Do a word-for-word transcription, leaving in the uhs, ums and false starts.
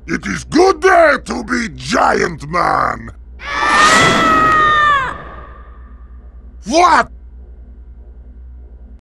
It is good day to be giant man! What?